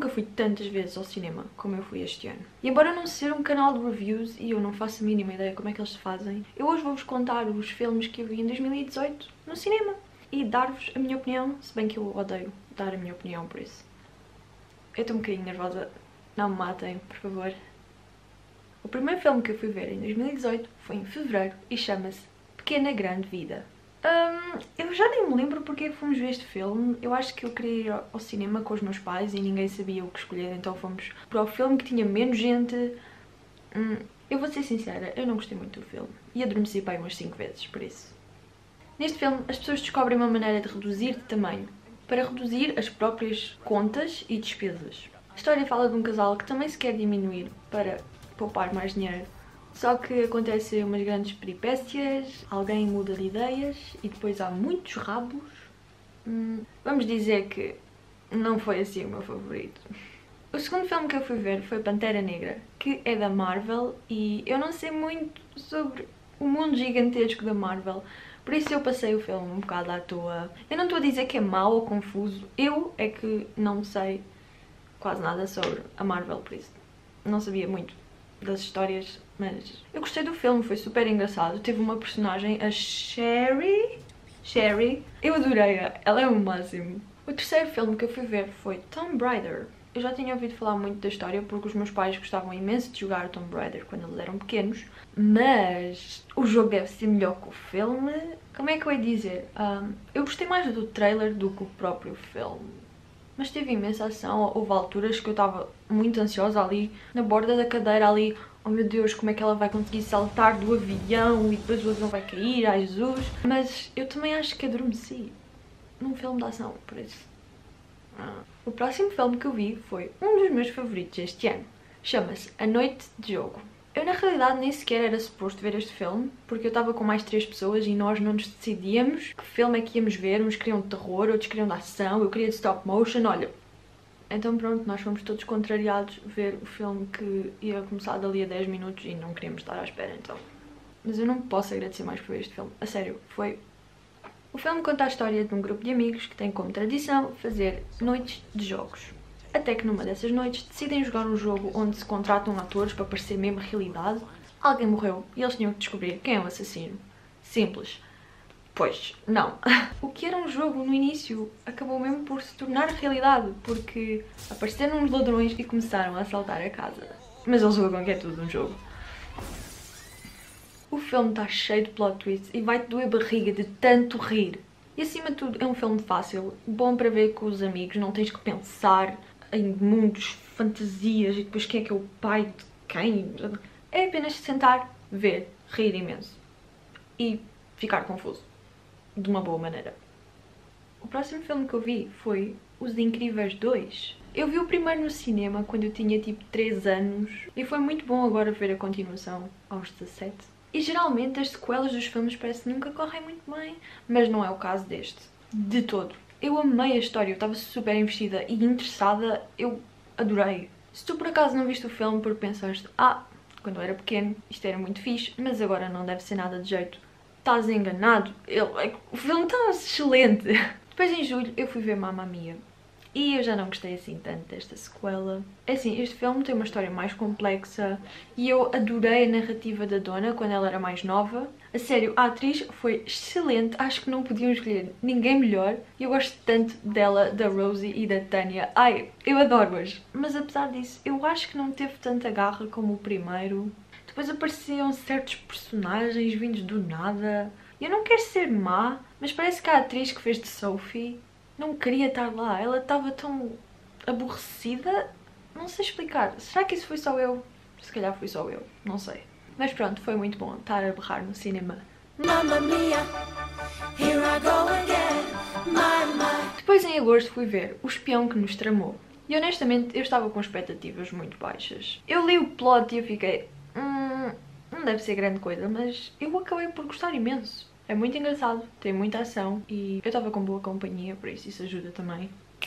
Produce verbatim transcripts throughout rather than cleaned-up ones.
nunca fui tantas vezes ao cinema como eu fui este ano. E embora não ser um canal de reviews e eu não faço a mínima ideia como é que eles se fazem, eu hoje vou-vos contar os filmes que eu vi em dois mil e dezoito no cinema e dar-vos a minha opinião, se bem que eu odeio dar a minha opinião por isso. Eu estou um bocadinho nervosa, não me matem, por favor. O primeiro filme que eu fui ver em dois mil e dezoito foi em fevereiro e chama-se Pequena Grande Vida. Um, eu já nem me lembro porque fomos ver este filme. Eu acho que eu queria ir ao cinema com os meus pais e ninguém sabia o que escolher, então fomos para o filme que tinha menos gente. Hum, eu vou ser sincera, eu não gostei muito do filme e adormeci para aí umas cinco vezes, por isso. Neste filme, as pessoas descobrem uma maneira de reduzir de tamanho para reduzir as próprias contas e despesas. A história fala de um casal que também se quer diminuir para poupar mais dinheiro. Só que acontecem umas grandes peripécias, alguém muda de ideias e depois há muitos rabos. Hum, vamos dizer que não foi assim o meu favorito. O segundo filme que eu fui ver foi Pantera Negra, que é da Marvel e eu não sei muito sobre o mundo gigantesco da Marvel, por isso eu passei o filme um bocado à toa. Eu não estou a dizer que é mau ou confuso, eu é que não sei quase nada sobre a Marvel, por isso não sabia muito das histórias, mas eu gostei do filme, foi super engraçado. Teve uma personagem, a Sherry, Sherry, eu adorei-a, ela é o máximo. O terceiro filme que eu fui ver foi Tomb Raider. Eu já tinha ouvido falar muito da história porque os meus pais gostavam imenso de jogar Tomb Raider quando eles eram pequenos, mas o jogo deve ser melhor que o filme. Como é que eu ia dizer? Um, eu gostei mais do trailer do que o próprio filme. Mas teve imensa ação, houve alturas que eu estava muito ansiosa ali, na borda da cadeira ali, oh meu Deus, como é que ela vai conseguir saltar do avião e depois o avião vai cair, ai Jesus. Mas eu também acho que adormeci num filme de ação, por isso. Ah. O próximo filme que eu vi foi um dos meus favoritos este ano, chama-se A Noite de Jogo. Eu na realidade nem sequer era suposto ver este filme, porque eu estava com mais três pessoas e nós não nos decidíamos que filme é que íamos ver. Uns queriam de terror, outros queriam de ação, eu queria de stop motion, olha. Então pronto, nós fomos todos contrariados ver o filme que ia começar dali a dez minutos e não queríamos estar à espera, então. Mas eu não posso agradecer mais por este filme, a sério, foi... O filme conta a história de um grupo de amigos que tem como tradição fazer noites de jogos. Até que numa dessas noites decidem jogar um jogo onde se contratam atores para parecer mesmo realidade. Alguém morreu e eles tinham que descobrir quem é o assassino. Simples. Pois, não. O que era um jogo no início acabou mesmo por se tornar realidade, porque apareceram uns ladrões e começaram a assaltar a casa. Mas eles jogam que é tudo um jogo. O filme está cheio de plot twists e vai-te doer a barriga de tanto rir. E acima de tudo é um filme fácil, bom para ver com os amigos, não tens que pensar em mundos, fantasias e depois quem é que é o pai de quem. É apenas sentar, ver, rir imenso e ficar confuso, de uma boa maneira. O próximo filme que eu vi foi Os Incríveis dois. Eu vi o primeiro no cinema quando eu tinha tipo três anos e foi muito bom agora ver a continuação aos dezassete. E geralmente as sequelas dos filmes parece que nunca correm muito bem, mas não é o caso deste, de todo. Eu amei a história, eu estava super investida e interessada, eu adorei. Se tu por acaso não viste o filme porque pensaste, ah, quando eu era pequeno isto era muito fixe, mas agora não deve ser nada de jeito, estás enganado. Ele, o filme está excelente. Depois em julho eu fui ver Mamma Mia e eu já não gostei assim tanto desta sequela. É assim, este filme tem uma história mais complexa e eu adorei a narrativa da dona quando ela era mais nova. A sério, a atriz foi excelente, acho que não podiam escolher ninguém melhor. Eu gosto tanto dela, da Rosie e da Tânia. Ai, eu adoro-as. Mas apesar disso, eu acho que não teve tanta garra como o primeiro. Depois apareciam certos personagens vindos do nada. Eu não quero ser má, mas parece que a atriz que fez de Sophie não queria estar lá. Ela estava tão aborrecida. Não sei explicar. Será que isso foi só eu? Se calhar fui só eu. Não sei. Mas pronto, foi muito bom estar a berrar no cinema. Mamma mia, here I go again, my, my. Depois em agosto fui ver O Espião que Nos Tramou. E honestamente eu estava com expectativas muito baixas. Eu li o plot e eu fiquei... Hum, não deve ser grande coisa, mas eu acabei por gostar imenso. É muito engraçado, tem muita ação e eu estava com boa companhia, por isso isso ajuda também.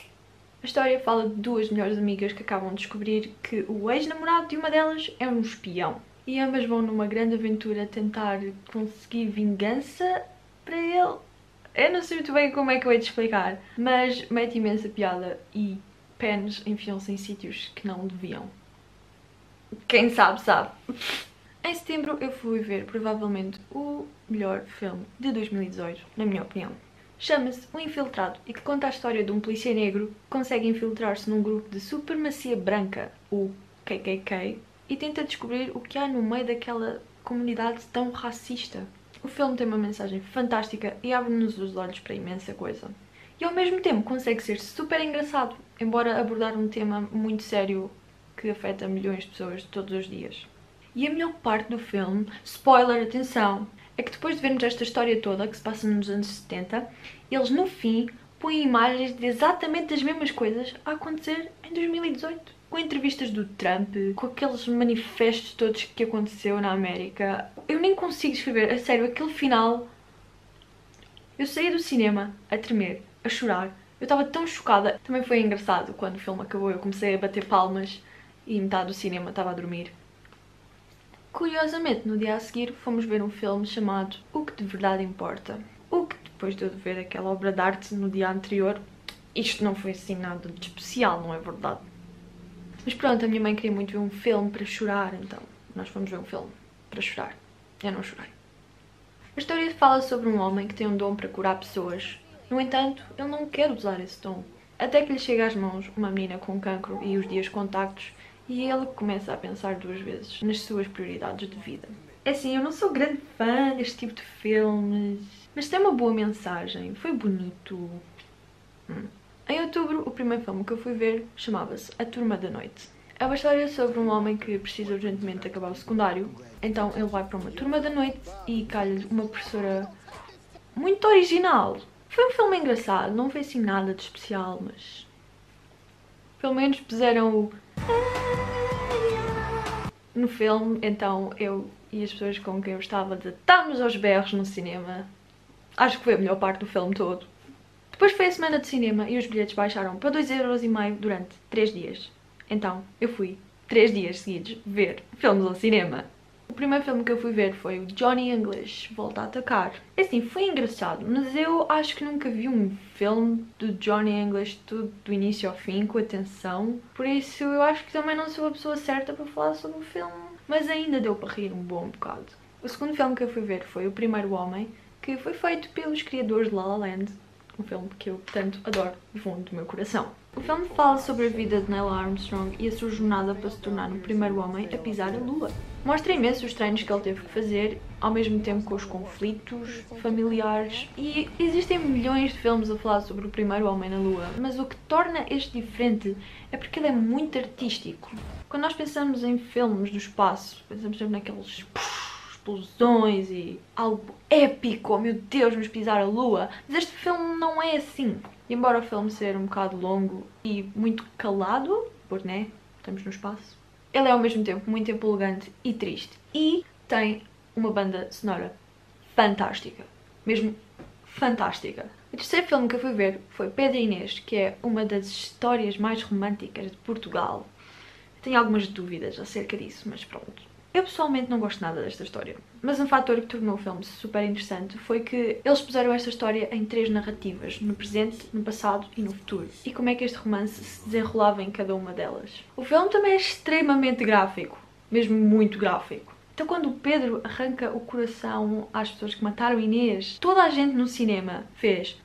A história fala de duas melhores amigas que acabam de descobrir que o ex-namorado de uma delas é um espião. E ambas vão numa grande aventura tentar conseguir vingança para ele. Eu não sei muito bem como é que eu hei de explicar, mas mete imensa piada e pens enfiam-se em sítios que não deviam. Quem sabe, sabe. Em setembro eu fui ver provavelmente o melhor filme de dois mil e dezoito, na minha opinião. Chama-se O Infiltrado e que conta a história de um polícia negro que consegue infiltrar-se num grupo de supremacia branca, o K K K, e tenta descobrir o que há no meio daquela comunidade tão racista. O filme tem uma mensagem fantástica e abre-nos os olhos para imensa coisa. E ao mesmo tempo consegue ser super engraçado, embora abordar um tema muito sério que afeta milhões de pessoas todos os dias. E a melhor parte do filme, spoiler, atenção, é que depois de vermos esta história toda, que se passa nos anos setenta, eles no fim põem imagens de exatamente as mesmas coisas a acontecer em dois mil e dezoito. Com entrevistas do Trump, com aqueles manifestos todos que aconteceu na América. Eu nem consigo descrever, a sério, aquele final... Eu saí do cinema a tremer, a chorar. Eu estava tão chocada. Também foi engraçado, quando o filme acabou eu comecei a bater palmas e metade do cinema estava a dormir. Curiosamente, no dia a seguir fomos ver um filme chamado O Que de Verdade Importa. O que, depois de eu ver aquela obra de arte no dia anterior, isto não foi assim nada de especial, não é verdade? Mas pronto, a minha mãe queria muito ver um filme para chorar, então nós fomos ver um filme para chorar. Eu não chorei. A história fala sobre um homem que tem um dom para curar pessoas. No entanto, ele não quer usar esse dom. Até que lhe chega às mãos uma menina com cancro e os dias contactos e ele começa a pensar duas vezes nas suas prioridades de vida. É assim, eu não sou grande fã deste tipo de filmes, mas tem uma boa mensagem, foi bonito. Hum. Em outubro, o primeiro filme que eu fui ver chamava-se A Turma da Noite. É uma história sobre um homem que precisa urgentemente acabar o secundário, então ele vai para uma turma da noite e calha-lhe uma professora muito original. Foi um filme engraçado, não foi assim nada de especial, mas pelo menos puseram o no filme, então eu e as pessoas com quem eu estava desatámos aos berros no cinema. Acho que foi a melhor parte do filme todo. Depois foi a semana de cinema e os bilhetes baixaram para dois euros e meio durante três dias. Então, eu fui três dias seguidos ver filmes ao cinema. O primeiro filme que eu fui ver foi o Johnny English Volta a Atacar. Assim, foi engraçado, mas eu acho que nunca vi um filme do Johnny English tudo do início ao fim, com atenção. Por isso, eu acho que também não sou a pessoa certa para falar sobre o filme. Mas ainda deu para rir um bom bocado. O segundo filme que eu fui ver foi O Primeiro Homem, que foi feito pelos criadores de La La Land. Um filme que eu tanto adoro do fundo do meu coração. O filme fala sobre a vida de Neil Armstrong e a sua jornada para se tornar o primeiro homem a pisar a Lua. Mostra imenso os treinos que ele teve que fazer, ao mesmo tempo com os conflitos familiares. E existem milhões de filmes a falar sobre o primeiro homem na Lua, mas o que torna este diferente é porque ele é muito artístico. Quando nós pensamos em filmes do espaço, pensamos sempre naqueles explosões e algo épico, oh meu Deus, vamos pisar a Lua. Mas este filme não é assim. E embora o filme seja um bocado longo e muito calado, porque né, estamos no espaço, ele é ao mesmo tempo muito empolgante e triste. E tem uma banda sonora fantástica. Mesmo fantástica. O terceiro filme que eu fui ver foi Pedro e Inês, que é uma das histórias mais românticas de Portugal. Tenho algumas dúvidas acerca disso, mas pronto. Eu pessoalmente não gosto nada desta história, mas um fator que tornou o filme super interessante foi que eles puseram esta história em três narrativas, no presente, no passado e no futuro, e como é que este romance se desenrolava em cada uma delas. O filme também é extremamente gráfico, mesmo muito gráfico. Então quando o Pedro arranca o coração às pessoas que mataram Inês, toda a gente no cinema fez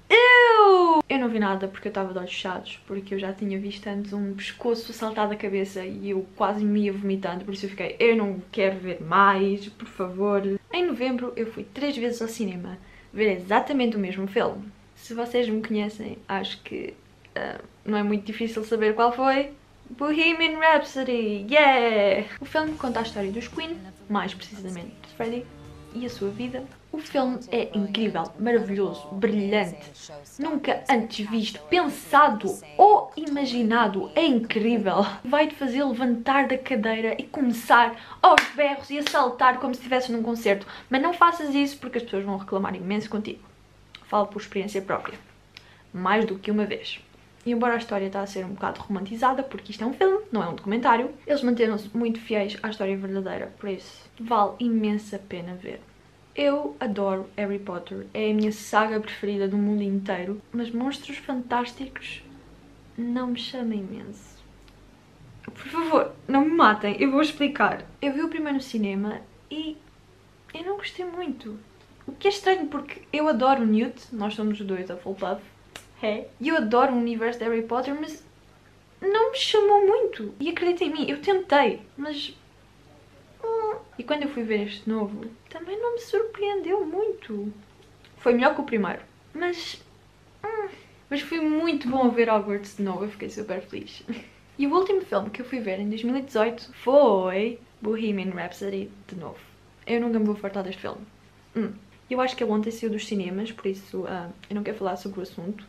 Eu! Eu não vi nada porque eu estava de olhos fechados, porque eu já tinha visto antes um pescoço saltar da cabeça e eu quase me ia vomitando, por isso eu fiquei, eu não quero ver mais, por favor. Em novembro eu fui três vezes ao cinema ver exatamente o mesmo filme. Se vocês me conhecem, acho que uh, não é muito difícil saber qual foi. Bohemian Rhapsody, yeah! O filme conta a história dos Queen, mais precisamente de Freddie, e a sua vida. O filme é incrível, maravilhoso, brilhante, nunca antes visto, pensado ou imaginado, é incrível. Vai-te fazer levantar da cadeira e começar aos berros e a saltar como se estivesses num concerto. Mas não faças isso porque as pessoas vão reclamar imenso contigo. Falo por experiência própria. Mais do que uma vez. E embora a história está a ser um bocado romantizada, porque isto é um filme, não é um documentário, eles manteram-se muito fiéis à história verdadeira, por isso vale imensa pena ver. Eu adoro Harry Potter, é a minha saga preferida do mundo inteiro, mas Monstros Fantásticos não me chama imenso. Por favor, não me matem, eu vou explicar. Eu vi o primeiro no cinema e eu não gostei muito. O que é estranho porque eu adoro o Newt, nós somos os dois a Hufflepuff. É. E eu adoro o universo de Harry Potter, mas não me chamou muito. E acredita em mim, eu tentei, mas... Hum. E quando eu fui ver este novo, também não me surpreendeu muito. Foi melhor que o primeiro, mas... Hum. Mas foi muito bom ver Hogwarts de novo, eu fiquei super feliz. E o último filme que eu fui ver em dois mil e dezoito foi Bohemian Rhapsody de novo. Eu nunca me vou fartar deste filme. Hum. Eu acho que ele ontem saiu dos cinemas, por isso uh, eu não quero falar sobre o assunto.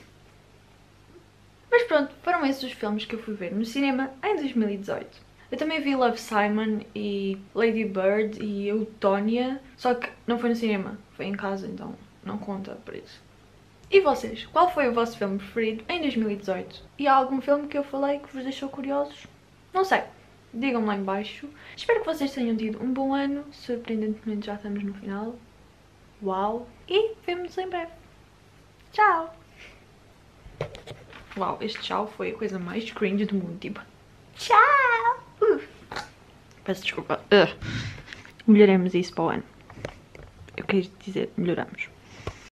Mas pronto, foram esses os filmes que eu fui ver no cinema em dois mil e dezoito. Eu também vi Love, Simon e Lady Bird e Eutônia, só que não foi no cinema, foi em casa, então não conta por isso. E vocês? Qual foi o vosso filme preferido em dois mil e dezoito? E há algum filme que eu falei que vos deixou curiosos? Não sei, digam-me lá em baixo. Espero que vocês tenham tido um bom ano, surpreendentemente já estamos no final. Uau! E vemo-nos em breve. Tchau! Uau, este tchau foi a coisa mais cringe do mundo, tipo... Tchau! Uh. Peço desculpa. Uh. Melhoremos isso para o ano. Eu queria dizer, melhoramos.